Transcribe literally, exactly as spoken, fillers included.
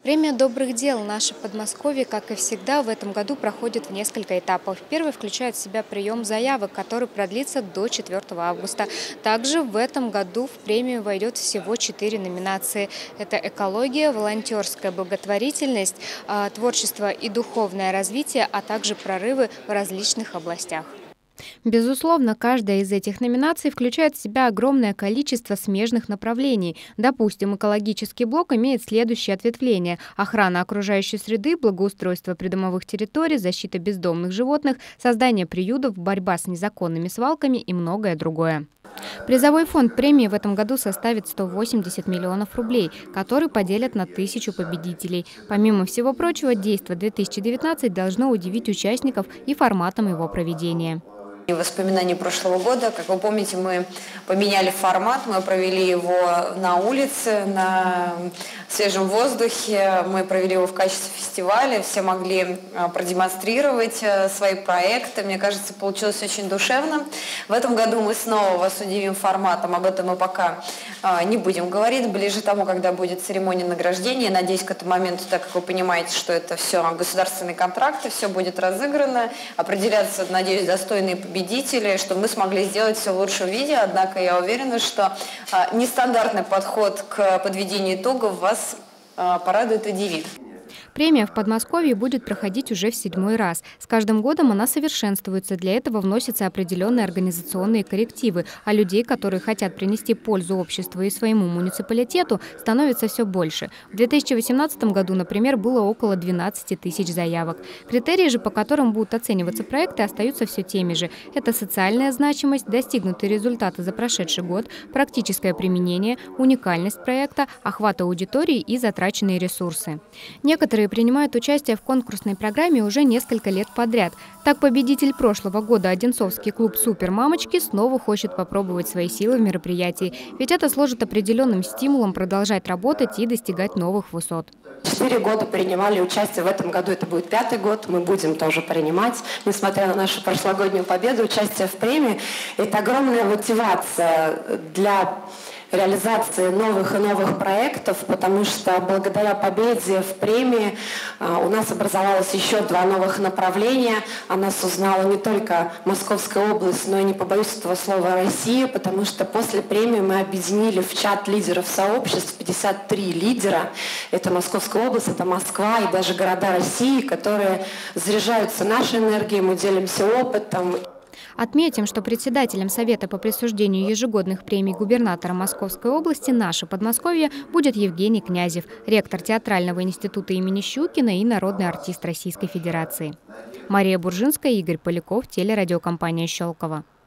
Премия добрых дел «Наше Подмосковье», как и всегда, в этом году проходит в несколько этапов. Первый включает в себя прием заявок, который продлится до четвёртого августа. Также в этом году в премию войдет всего четыре номинации. Это экология, волонтерская благотворительность, творчество и духовное развитие, а также прорывы в различных областях. Безусловно, каждая из этих номинаций включает в себя огромное количество смежных направлений. Допустим, экологический блок имеет следующее ответвление: охрана окружающей среды, благоустройство придомовых территорий, защита бездомных животных, создание приютов, борьба с незаконными свалками и многое другое. Призовой фонд премии в этом году составит сто восемьдесят миллионов рублей, которые поделят на тысячу победителей. Помимо всего прочего, действо две тысячи девятнадцать должно удивить участников и форматом его проведения. Воспоминания прошлого года. Как вы помните, мы поменяли формат, мы провели его на улице, на свежем воздухе, мы провели его в качестве фестиваля, все могли продемонстрировать свои проекты. Мне кажется, получилось очень душевно. В этом году мы снова вас удивим форматом, об этом мы пока не будем говорить. Ближе к тому, когда будет церемония награждения, надеюсь, к этому моменту, так как вы понимаете, что это все государственные контракты, все будет разыграно, определяться, надеюсь, достойные победители, что мы смогли сделать все в лучшем виде. Однако я уверена, что а, нестандартный подход к подведению итогов вас а, порадует и удивит. Премия в Подмосковье будет проходить уже в седьмой раз. С каждым годом она совершенствуется. Для этого вносятся определенные организационные коррективы, а людей, которые хотят принести пользу обществу и своему муниципалитету, становится все больше. В две тысячи восемнадцатом году, например, было около двенадцати тысяч заявок. Критерии же, по которым будут оцениваться проекты, остаются все теми же. Это социальная значимость, достигнутые результаты за прошедший год, практическое применение, уникальность проекта, охват аудитории и затраченные ресурсы. Некоторые принимают участие в конкурсной программе уже несколько лет подряд. Так, победитель прошлого года одинцовский клуб «Супер Мамочки» снова хочет попробовать свои силы в мероприятии, ведь это служит определенным стимулом продолжать работать и достигать новых высот. Четыре года принимали участие, в этом году это будет пятый год, мы будем тоже принимать, несмотря на нашу прошлогоднюю победу, участие в премии. Это огромная мотивация для реализации новых и новых проектов, потому что благодаря победе в премии у нас образовалось еще два новых направления. О нас узнала не только Московская область, но и, не побоюсь этого слова, Россия, потому что после премии мы объединили в чат лидеров сообществ пятьдесят три лидера. Это Московская область, это Москва и даже города России, которые заряжаются нашей энергией, мы делимся опытом. Отметим, что председателем Совета по присуждению ежегодных премий губернатора Московской области «Наше Подмосковье» будет Евгений Князев, ректор Театрального института имени Щукина и народный артист Российской Федерации. Мария Буржинская, Игорь Поляков, телерадиокомпания «Щелково».